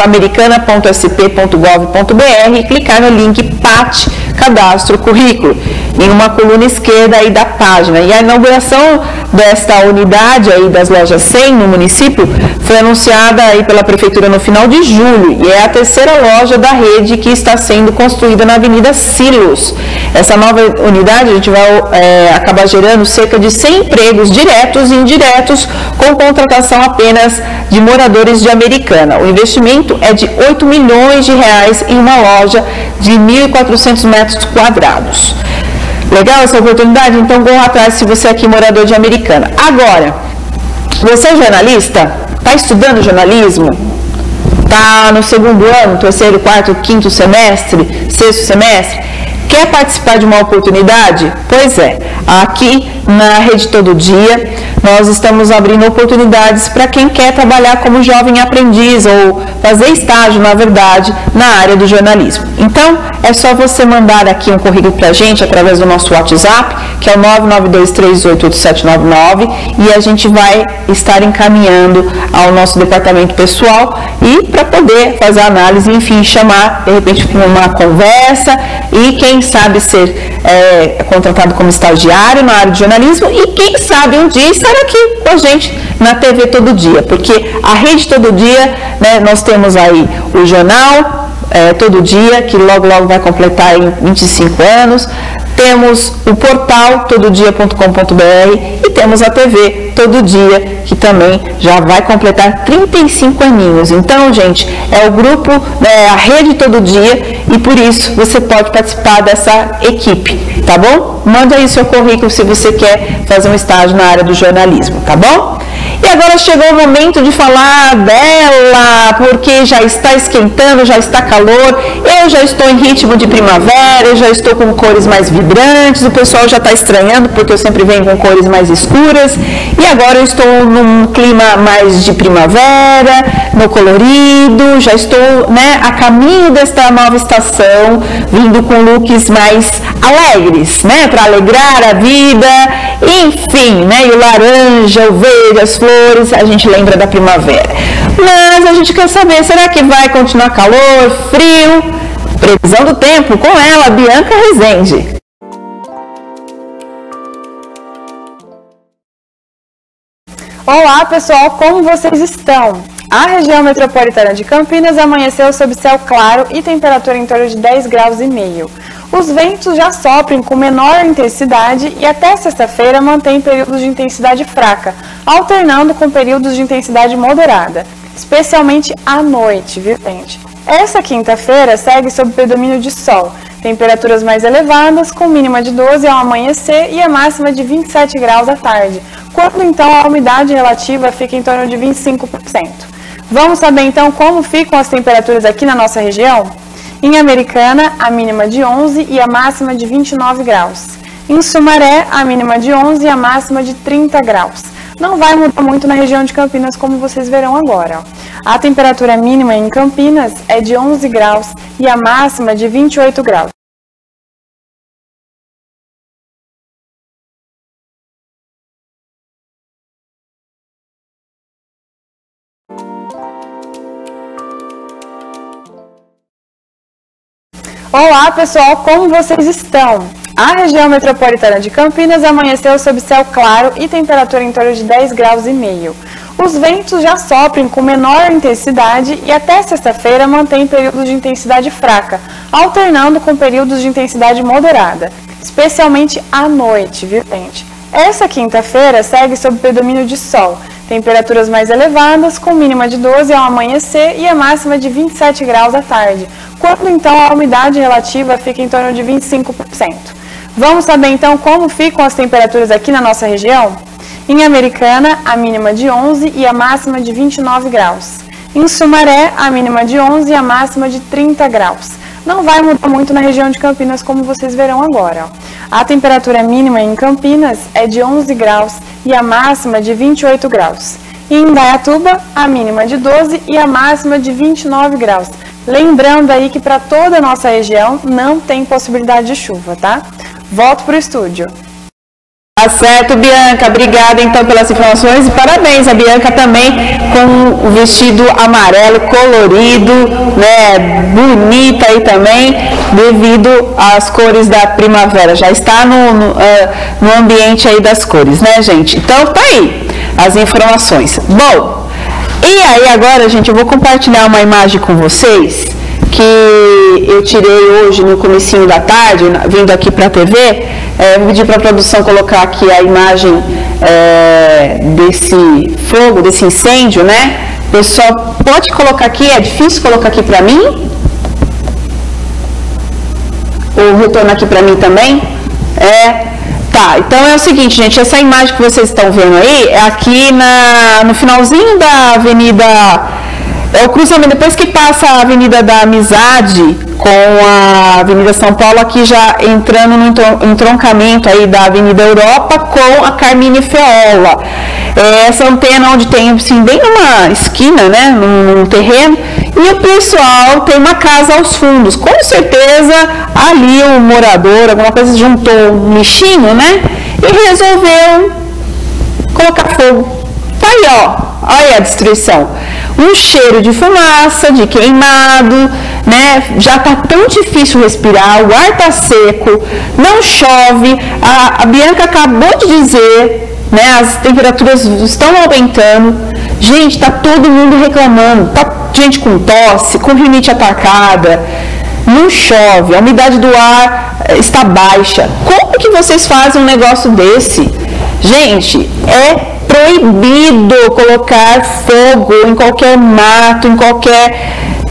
americana.sp.gov.br e clicar no link PAT Cadastro Currículo, em uma coluna esquerda aí da página. E a inauguração desta unidade aí das lojas 100 no município foi anunciada aí pela prefeitura no final de julho e é a terceira loja da rede que está sendo construída na Avenida Silos. Essa nova unidade a gente vai acabar gerando cerca de 100 empregos diretos e indiretos, com contratação apenas de moradores de Americana. O investimento é de 8 milhões de reais em uma loja de 1.400 metros quadrados. Legal essa oportunidade? Então corra atrás se você é aqui morador de Americana. Agora, você é jornalista? Está estudando jornalismo? Está no segundo ano, terceiro, quarto, quinto semestre, sexto semestre? Quer participar de uma oportunidade? Pois é, aqui na Rede Todo Dia nós estamos abrindo oportunidades para quem quer trabalhar como jovem aprendiz ou fazer estágio, na verdade, na área do jornalismo. Então, é só você mandar aqui um currículo para a gente através do nosso WhatsApp, que é o 992388799, e a gente vai estar encaminhando ao nosso departamento pessoal e para poder fazer a análise, enfim, chamar, de repente, para uma conversa e quem sabe ser contratado como estagiário na área de jornalismo e quem sabe um dia estar aqui com a gente na TV Todo Dia, porque a Rede Todo Dia, né, nós temos aí o jornal Todo Dia, que logo vai completar em 25 anos, Temos o portal tododia.com.br e temos a TV Todo Dia, que também já vai completar 35 aninhos. Então, gente, é o grupo, a rede Todo Dia, e por isso você pode participar dessa equipe, tá bom? Manda aí seu currículo se você quer fazer um estágio na área do jornalismo, tá bom? E agora chegou o momento de falar dela, porque já está esquentando, já está calor, eu já estou em ritmo de primavera, eu já estou com cores mais vibrantes, o pessoal já está estranhando porque eu sempre venho com cores mais escuras, e agora eu estou num clima mais de primavera, no colorido, já estou, a caminho desta nova estação, vindo com looks mais alegres, para alegrar a vida, enfim, e o laranja, o verde, as flores, a gente lembra da primavera. Mas a gente quer saber, será que vai continuar calor, frio? Previsão do tempo com ela, Bianca Rezende. Olá pessoal, como vocês estão? A região metropolitana de Campinas amanheceu sob céu claro e temperatura em torno de 10,5 graus. Os ventos já soprem com menor intensidade e até sexta-feira mantém períodos de intensidade fraca, alternando com períodos de intensidade moderada, especialmente à noite, viu gente? Essa quinta-feira segue sob predomínio de sol, temperaturas mais elevadas, com mínima de 12 ao amanhecer e a máxima de 27 graus à tarde, quando então a umidade relativa fica em torno de 25%. Vamos saber então como ficam as temperaturas aqui na nossa região? Em Americana, a mínima de 11 e a máxima de 29 graus. Em Sumaré, a mínima de 11 e a máxima de 30 graus. Não vai mudar muito na região de Campinas, como vocês verão agora. A temperatura mínima em Campinas é de 11 graus e a máxima de 28 graus. Olá pessoal, como vocês estão? A região metropolitana de Campinas amanheceu sob céu claro e temperatura em torno de 10,5 graus. Os ventos já soprem com menor intensidade e até sexta-feira mantém períodos de intensidade fraca, alternando com períodos de intensidade moderada, especialmente à noite, viu gente? Essa quinta-feira segue sob predomínio de sol, temperaturas mais elevadas, com mínima de 12 ao amanhecer e a máxima de 27 graus à tarde, quando então a umidade relativa fica em torno de 25%. Vamos saber então como ficam as temperaturas aqui na nossa região? Em Americana, a mínima de 11 e a máxima de 29 graus. Em Sumaré, a mínima de 11 e a máxima de 30 graus. Não vai mudar muito na região de Campinas, como vocês verão agora. A temperatura mínima em Campinas é de 11 graus e a máxima de 28 graus. E em Indaiatuba, a mínima de 12 e a máxima de 29 graus. Lembrando aí que para toda a nossa região não tem possibilidade de chuva, tá? Volto para o estúdio. Tá certo, Bianca. Obrigada então pelas informações e parabéns a Bianca também com o vestido amarelo colorido, bonita aí também, devido às cores da primavera. Já está no ambiente aí das cores, né, gente? Então tá aí as informações. Bom, e aí agora, gente, eu vou compartilhar uma imagem com vocês que eu tirei hoje no comecinho da tarde, vindo aqui para a TV. Vou pedir para a produção colocar aqui a imagem desse fogo, desse incêndio, né? Pessoal, pode colocar aqui, é difícil colocar aqui para mim? Ou retorno aqui para mim também? Tá, então é o seguinte, gente, essa imagem que vocês estão vendo aí é aqui no finalzinho da avenida... É o cruzamento, depois que passa a Avenida da Amizade com a Avenida São Paulo, aqui já entrando no entroncamento aí da Avenida Europa com a Carmine Feola. Essa antena onde tem, assim, bem numa esquina, né, num terreno, e o pessoal tem uma casa aos fundos. Com certeza ali o morador, alguma coisa, juntou um lixinho, né, e resolveu colocar fogo. Tá aí, ó, olha a destruição. Um cheiro de fumaça, de queimado, né? Já tá tão difícil respirar, o ar tá seco, não chove. A Bianca acabou de dizer, né? As temperaturas estão aumentando. Gente, tá todo mundo reclamando. Tá gente com tosse, com rinite atacada. não chove, a umidade do ar está baixa. Como que vocês fazem um negócio desse? Gente, é proibido colocar fogo em qualquer mato, em qualquer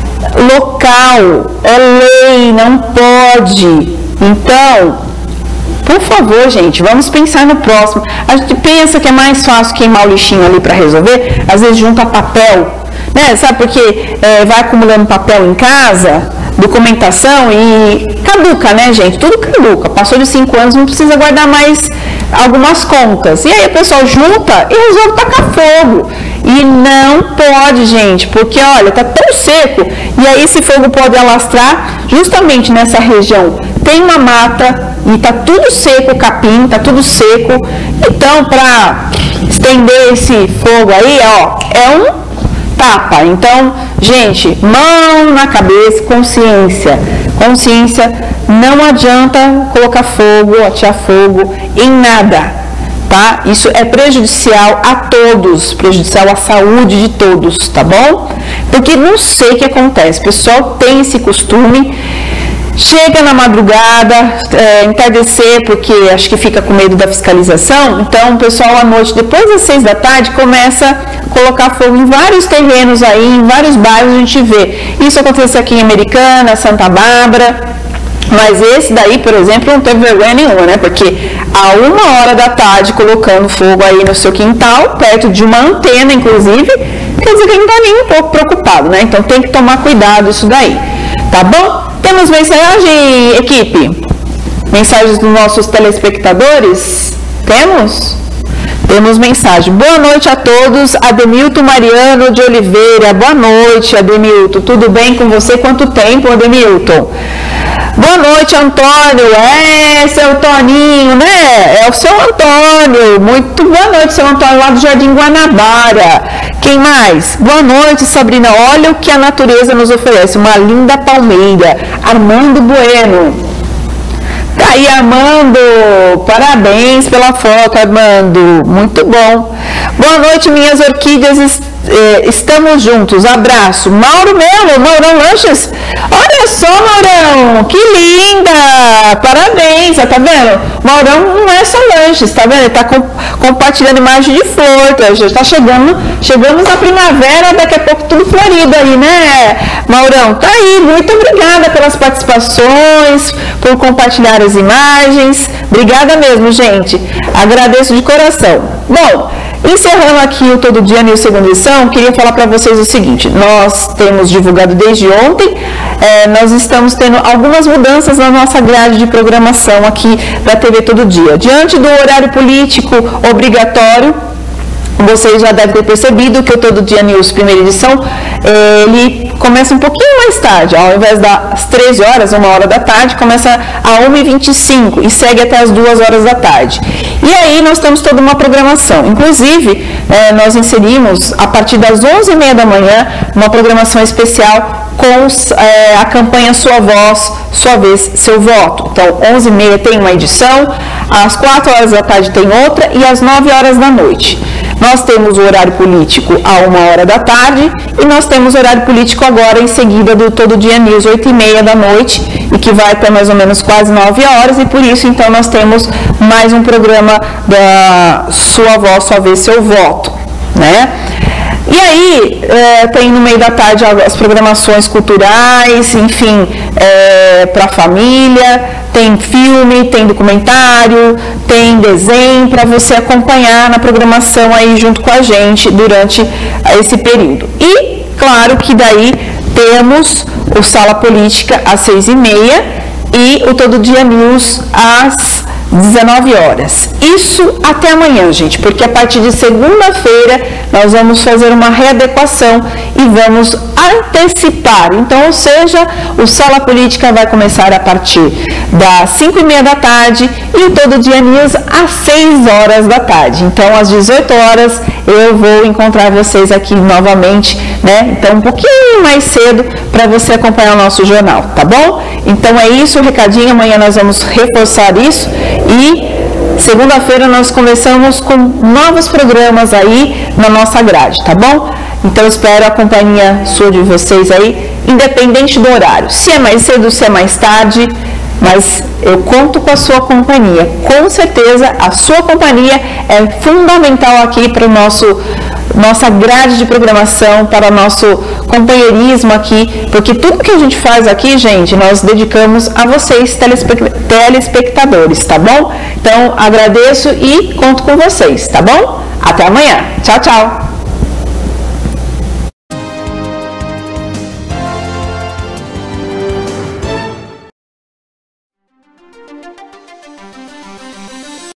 local. É lei, não pode. Então, por favor, gente, vamos pensar no próximo. A gente pensa que é mais fácil queimar o lixinho ali para resolver, às vezes junta papel, né? Sabe, porque vai acumulando papel em casa, documentação, e caduca, né, gente? Tudo caduca. Passou de 5 anos, não precisa guardar mais algumas contas. E aí a pessoa junta e resolve tacar fogo. E não pode, gente, porque olha, tá tão seco, e aí esse fogo pode alastrar justamente nessa região. Tem uma mata e tá tudo seco, o capim, tá tudo seco. Então, para estender esse fogo aí, ó, é um tapa. Então, gente, mão na cabeça, consciência. Consciência, não adianta colocar fogo, atirar fogo em nada. Tá? Isso é prejudicial a todos, prejudicial à saúde de todos, tá bom? Porque não sei o que acontece, o pessoal tem esse costume, chega na madrugada, entardecer, porque acho que fica com medo da fiscalização, então o pessoal à noite, depois das 6 da tarde, começa a colocar fogo em vários terrenos aí, em vários bairros a gente vê. Isso acontece aqui em Americana, Santa Bárbara. Mas esse daí, por exemplo, não teve vergonha nenhuma, né? Porque a 1h da tarde colocando fogo aí no seu quintal, perto de uma antena, inclusive, quer dizer que ele não está nem um pouco preocupado, né? Então tem que tomar cuidado isso daí, tá bom? Temos mensagem, equipe? Mensagens dos nossos telespectadores? Temos? Temos mensagem. Boa noite a todos. Ademilton Mariano de Oliveira. Boa noite, Ademilton. Tudo bem com você? Quanto tempo, Ademilton? Boa noite, Antônio. Seu Toninho, né? É o seu Antônio. Muito boa noite, seu Antônio, lá do Jardim Guanabara. Quem mais? Boa noite, Sabrina. Olha o que a natureza nos oferece. Uma linda palmeira. Armando Bueno. Tá aí, Armando. Parabéns pela foto, Armando. Muito bom. Boa noite, minhas orquídeas. Estamos juntos. Abraço. Mauro Melo, Maurão Lanches. Olha só, Maurão, que linda! Parabéns, tá vendo? Maurão não é só lanches, tá vendo? Ele tá compartilhando imagem de flor, tá? Já tá chegamos na primavera, daqui a pouco tudo florido aí, né, Maurão? Tá aí, muito obrigada pelas participações, por compartilhar as imagens. Obrigada mesmo, gente. Agradeço de coração. Bom, encerrando aqui o Todo Dia News segunda edição, queria falar para vocês o seguinte: nós temos divulgado desde ontem, nós estamos tendo algumas mudanças na nossa grade de programação aqui da TV Todo Dia. Diante do horário político obrigatório, vocês já devem ter percebido que o Todo Dia News primeira edição, ele começa um pouquinho mais tarde, ao invés das 13 horas, 1h da tarde, começa a 1h25 e segue até as 2h da tarde. E aí nós temos toda uma programação, inclusive nós inserimos a partir das 11h30 da manhã uma programação especial com a campanha Sua Voz, Sua Vez, Seu Voto. Então 11h30 tem uma edição, às 4h da tarde tem outra e às 9h da noite. Nós temos o horário político a 1h da tarde e nós temos o horário político agora em seguida do Todo Dia News, 8h30 da noite, e que vai até mais ou menos quase 9h, e por isso então nós temos mais um programa da Sua Voz, Sua Vez, Seu Voto, né? E aí, tem no meio da tarde as programações culturais, enfim, para a família, tem filme, tem documentário, tem desenho para você acompanhar na programação aí junto com a gente durante esse período. E, claro que daí temos o Sala Política às 6h30 e o Todo Dia News às 19h. Isso até amanhã, gente, porque a partir de segunda-feira nós vamos fazer uma readequação e vamos antecipar. Então, ou seja, o Sala Política vai começar a partir das 5h30 da tarde e o Todo Dia News às 6h da tarde. Então, às 18h eu vou encontrar vocês aqui novamente, né? Então, um pouquinho mais cedo para você acompanhar o nosso jornal, tá bom? Então, é isso, o recadinho. Amanhã nós vamos reforçar isso e segunda-feira nós começamos com novos programas aí na nossa grade, tá bom? Então, espero a companhia sua de vocês aí independente do horário. Se é mais cedo, se é mais tarde, mas eu conto com a sua companhia. Com certeza, a sua companhia é fundamental aqui para nossa grade de programação, para nosso companheirismo aqui, porque tudo que a gente faz aqui, gente, nós dedicamos a vocês, telespectadores, tá bom? Então, agradeço e conto com vocês, tá bom? Até amanhã. Tchau, tchau!